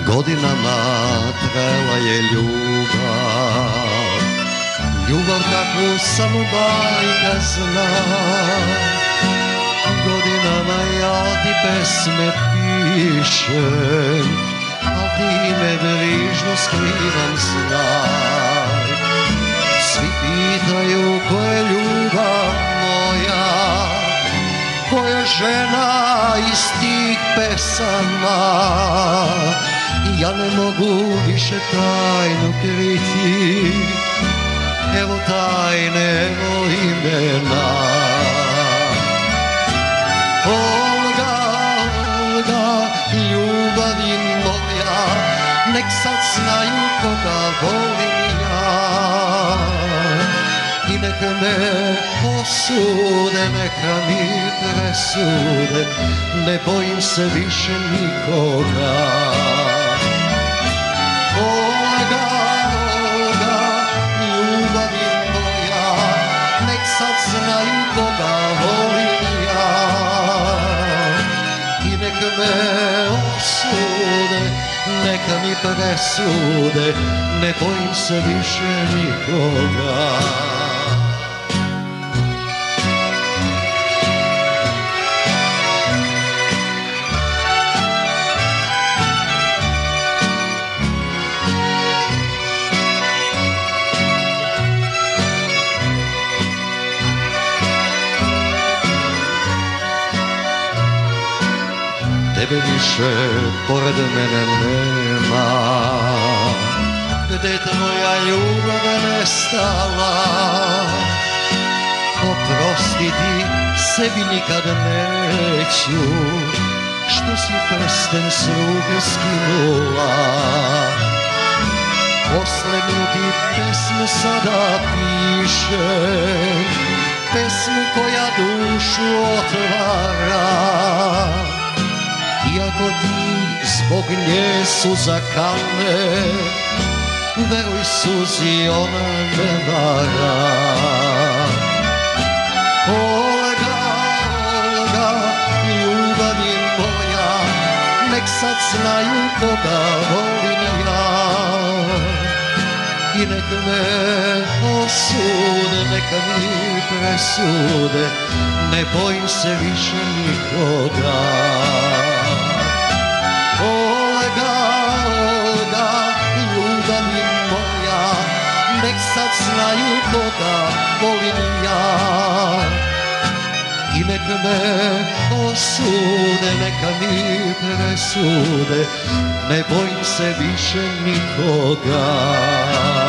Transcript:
Godinama trajala je ljubav, ljubav kakvu samo bajka zna. Godinama ja ti pesme pišem, al ti me brižno skrivam znaj. Svi pitaju ko je ljubav moja, koja žena iz tih pesama. I ja ne mogu više tajnu kriti, evo tajne, evo imena. Olga, Olga, ljubavi moja, nek sad znaju koga volim ja. I neka me osude, neka mi presude, ne bojim se više nikoga. Olga, Olga, ljubavi moja, nek sad znaju koga volim ja. I neka me osude, neka mi presude, ne bojim se više nikoga. Tebe više pored mene nema, gde tvoja ljubav nestala. Oprostiti sebi nikad neću, što si prsten s ruke skinula. Poslednju ti pesmu sada pišem, pesmu koja dušu otvara. Iako ti zbog nje suza kalne, veruj suzi ona ne vara. Olga, Olga, ljubavi moja, nek sad znaju koga volim ja. I nek me osude, neka mi presude, ne bojim se više nikoga. Olga, Olga, ljubavi moja, nek sad znaju koga volim ja. I nek me osude, neka mi presude, ne bojim se više nikoga.